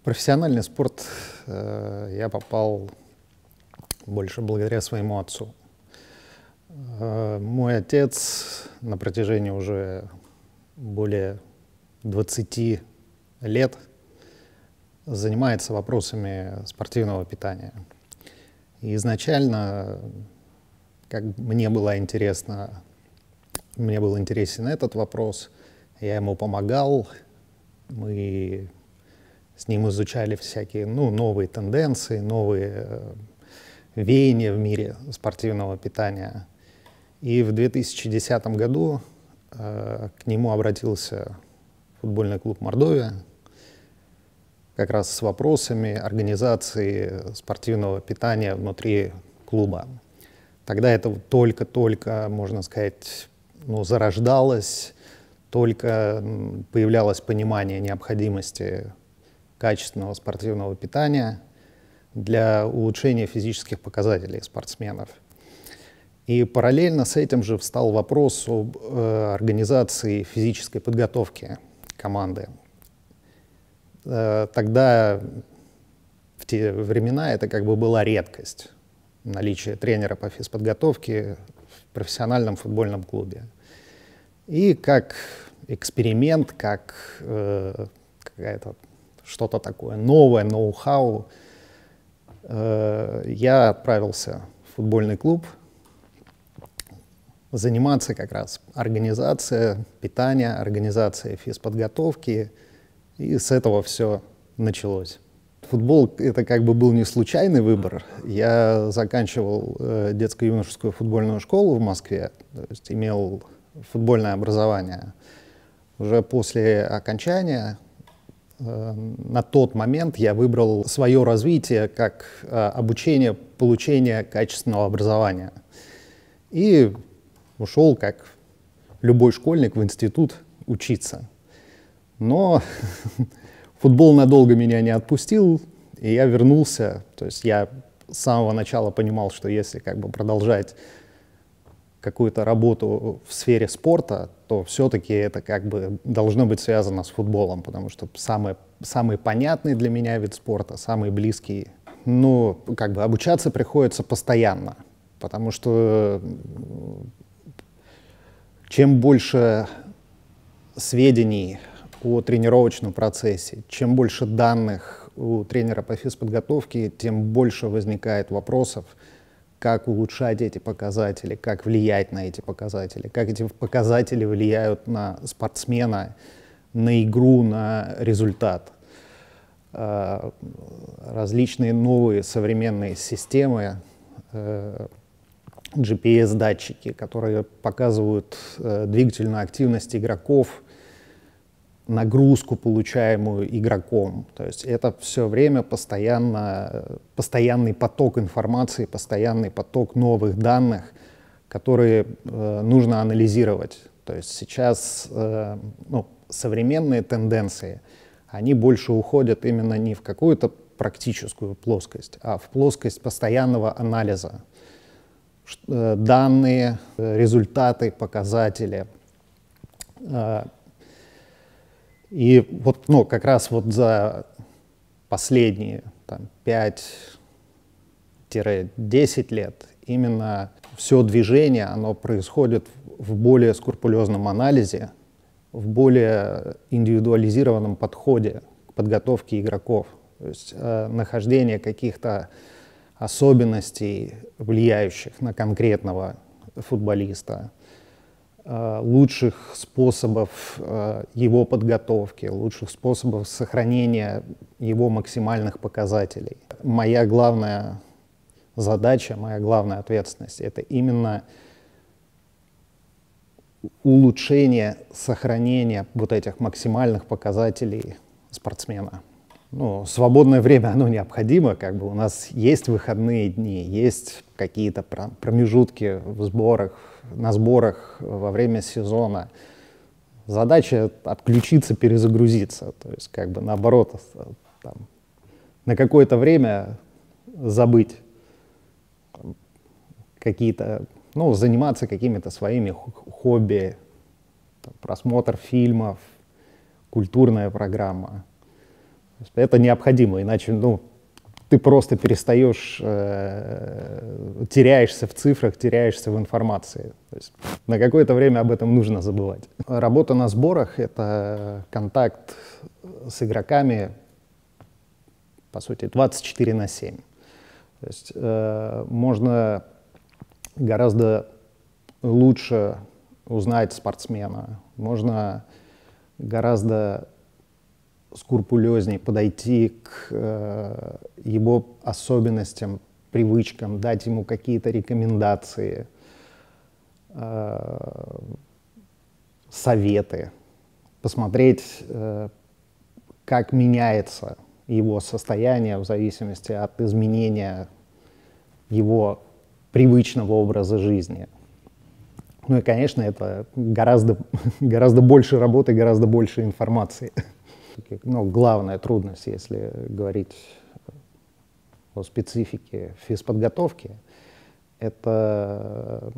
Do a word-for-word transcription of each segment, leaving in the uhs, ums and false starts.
профессиональный спорт э, я попал больше благодаря своему отцу. Э, мой отец на протяжении уже более двадцати лет занимается вопросами спортивного питания. И изначально, как мне было интересно, мне был интересен этот вопрос, я ему помогал, мы с ним изучали всякие ну, новые тенденции, новые э, веяния в мире спортивного питания. И в две тысячи десятом году э, к нему обратился футбольный клуб «Мордовия» как раз с вопросами организации спортивного питания внутри клуба. Тогда это только-только, можно сказать, ну, зарождалось, только появлялось понимание необходимости качественного спортивного питания для улучшения физических показателей спортсменов. И параллельно с этим же встал вопрос об э, организации физической подготовки команды. Э, тогда, в те времена, это как бы была редкость, наличие тренера по физподготовке в профессиональном футбольном клубе. И как эксперимент, как э, какая-то что-то такое новое, ноу-хау, э, я отправился в футбольный клуб заниматься как раз организацией питания, организацией физподготовки, и с этого все началось. Футбол — это как бы был не случайный выбор. Я заканчивал э, детско-юношескую футбольную школу в Москве, то есть имел футбольное образование. Уже после окончания на тот момент я выбрал свое развитие как обучение, получение качественного образования. И ушел, как любой школьник, в институт учиться. Но футбол надолго меня не отпустил, и я вернулся. То есть я с самого начала понимал, что если как бы продолжать какую-то работу в сфере спорта, то все-таки это как бы должно быть связано с футболом, потому что самый, самый понятный для меня вид спорта, самый близкий. Ну, как бы обучаться приходится постоянно, потому что чем больше сведений о тренировочном процессе, чем больше данных у тренера по физподготовке, тем больше возникает вопросов, как улучшать эти показатели, как влиять на эти показатели, как эти показатели влияют на спортсмена, на игру, на результат. Различные новые современные системы, джи пи эс-датчики, которые показывают двигательную активность игроков, нагрузку, получаемую игроком. То есть это все время постоянно, постоянный поток информации, постоянный поток новых данных, которые э, нужно анализировать. То есть сейчас э, ну, современные тенденции, они больше уходят именно не в какую-то практическую плоскость, а в плоскость постоянного анализа. Э, данные, результаты, показатели. Э, И вот, ну, как раз вот за последние пять-десять лет именно все движение, оно происходит в более скрупулезном анализе, в более индивидуализированном подходе к подготовке игроков. То есть э, нахождение каких-то особенностей, влияющих на конкретного футболиста, лучших способов э, его подготовки, лучших способов сохранения его максимальных показателей. Моя главная задача, моя главная ответственность — это именно улучшение, сохранение вот этих максимальных показателей спортсмена. Ну, свободное время, оно необходимо, как бы у нас есть выходные дни, есть какие-то промежутки в сборах, на сборах во время сезона. Задача отключиться, перезагрузиться, то есть как бы наоборот, там, на какое-то время забыть какие-то, ну, заниматься какими-то своими хобби, там, просмотр фильмов, культурная программа. Это необходимо, иначе ну, ты просто перестаешь, э, теряешься в цифрах, теряешься в информации. То есть на какое-то время об этом нужно забывать. Работа на сборах — это контакт с игроками, по сути, двадцать четыре на семь. То есть э, можно гораздо лучше узнать спортсмена, можно гораздо скрупулезнее подойти к э, его особенностям, привычкам, дать ему какие-то рекомендации, э, советы, посмотреть, э, как меняется его состояние в зависимости от изменения его привычного образа жизни. Ну и, конечно, это гораздо, гораздо больше работы, гораздо больше информации. Ну, главная трудность, если говорить о специфике физподготовки, это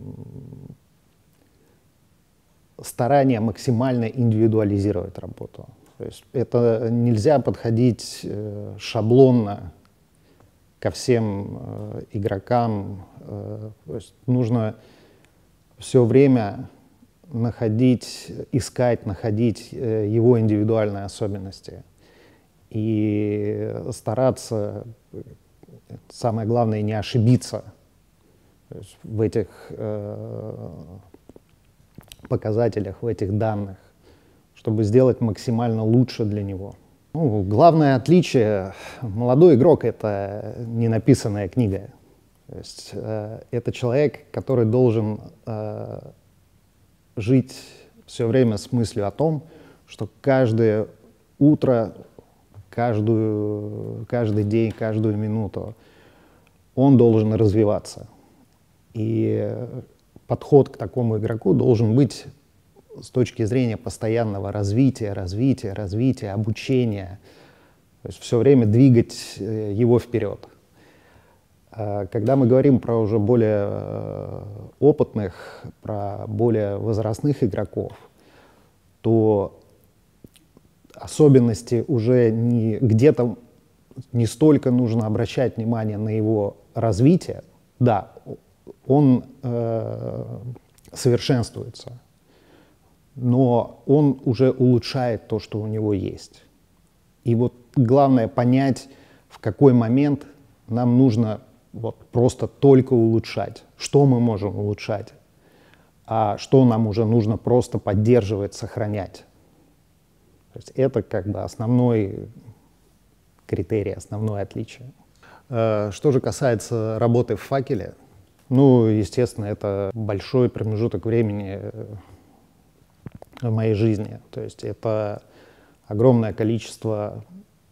старание максимально индивидуализировать работу. То есть это нельзя подходить шаблонно ко всем игрокам. То есть нужно все время находить, искать, находить его индивидуальные особенности и стараться, самое главное, не ошибиться то есть в этих э, показателях, в этих данных, чтобы сделать максимально лучше для него. Ну, главное отличие: молодой игрок — это не написанная книга. То есть э, это человек, который должен э, жить все время с мыслью о том, что каждое утро, каждую, каждый день, каждую минуту он должен развиваться. И подход к такому игроку должен быть с точки зрения постоянного развития, развития, развития, обучения. То есть все время двигать его вперед. Когда мы говорим про уже более опытных, про более возрастных игроков, то особенности уже не где-то не столько нужно обращать внимание на его развитие. Да, он э, совершенствуется, но он уже улучшает то, что у него есть. И вот главное понять, в какой момент нам нужно вот просто только улучшать, что мы можем улучшать, а что нам уже нужно просто поддерживать, сохранять. То есть это как бы основной критерий, основное отличие. Что же касается работы в «Факеле», ну, естественно, это большой промежуток времени в моей жизни. То есть это огромное количество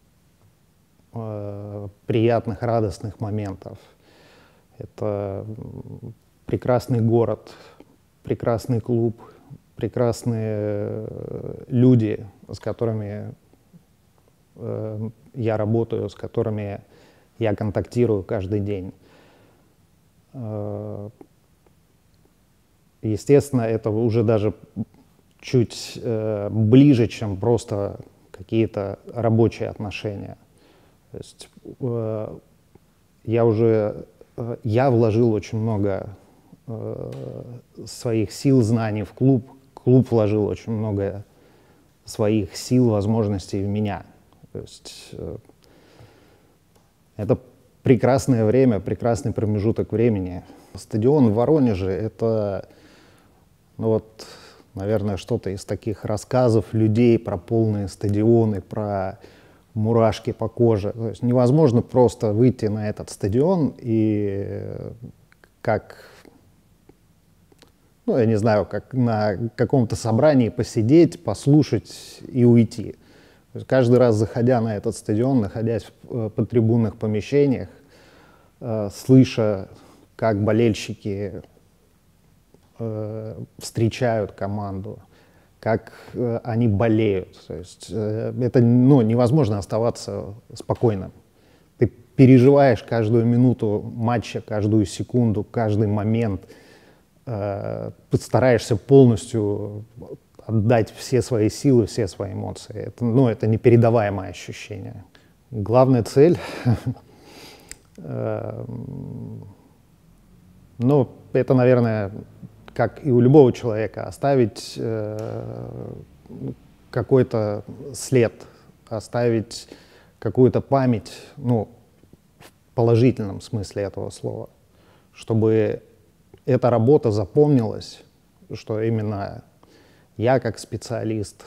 э, приятных, радостных моментов. Это прекрасный город, прекрасный клуб, прекрасные люди, с которыми э, я работаю, с которыми я контактирую каждый день. Э, естественно, это уже даже чуть э, ближе, чем просто какие-то рабочие отношения. То есть э, я уже э, я вложил очень много э, своих сил, знаний в клуб. Клуб вложил очень много своих сил, возможностей в меня. То есть э, это прекрасное время, прекрасный промежуток времени. Стадион в Воронеже — это, ну вот, наверное, что-то из таких рассказов людей про полные стадионы, про мурашки по коже. То есть невозможно просто выйти на этот стадион и как, ну, я не знаю, как на каком-то собрании посидеть, послушать и уйти. То есть каждый раз, заходя на этот стадион, находясь в подтрибунных помещениях, э, слыша, как болельщики э, встречают команду, как э, они болеют. То есть э, это ну, невозможно оставаться спокойным. Ты переживаешь каждую минуту матча, каждую секунду, каждый момент. Э, стараешься полностью отдать все свои силы, все свои эмоции. Это, ну, это непередаваемое ощущение. Главная цель, ну, это, наверное, как и у любого человека, оставить какой-то след, оставить какую-то память, ну, в положительном смысле этого слова, чтобы эта работа запомнилась, что именно я как специалист,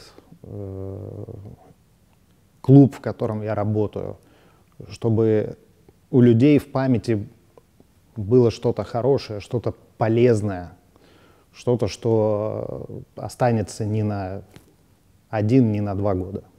клуб, в котором я работаю, чтобы у людей в памяти было что-то хорошее, что-то полезное, что-то, что останется не на один, не на два года.